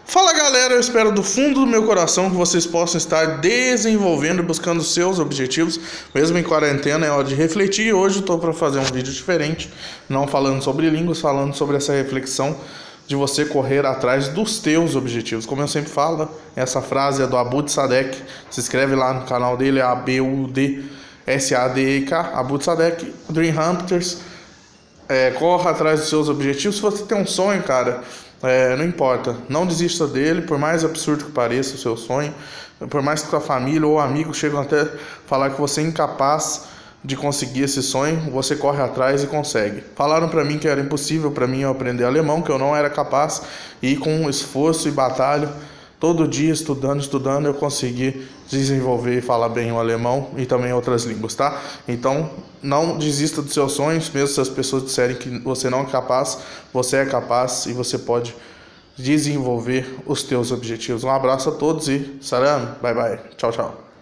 Fala galera, eu espero do fundo do meu coração que vocês possam estar desenvolvendo e buscando seus objetivos, mesmo em quarentena. É hora de refletir. Hoje eu estou para fazer um vídeo diferente, não falando sobre línguas, falando sobre essa reflexão de você correr atrás dos teus objetivos. Como eu sempre falo, essa frase é do Abu Sadek, se inscreve lá no canal dele, é ABUDSADEK, Abu Sadek, Dream Hunters. Corra atrás dos seus objetivos. Se você tem um sonho, cara, não importa, não desista dele, por mais absurdo que pareça o seu sonho, por mais que sua família ou amigos chegam até falar que você é incapaz de conseguir esse sonho, você corre atrás e consegue. Falaram para mim que era impossível para mim eu aprender alemão, que eu não era capaz, e com esforço e batalha, todo dia estudando, eu consegui desenvolver e falar bem o alemão e também outras línguas, tá? Então, não desista dos seus sonhos, mesmo se as pessoas disserem que você não é capaz, você é capaz e você pode desenvolver os teus objetivos. Um abraço a todos e salam, bye bye, tchau, tchau.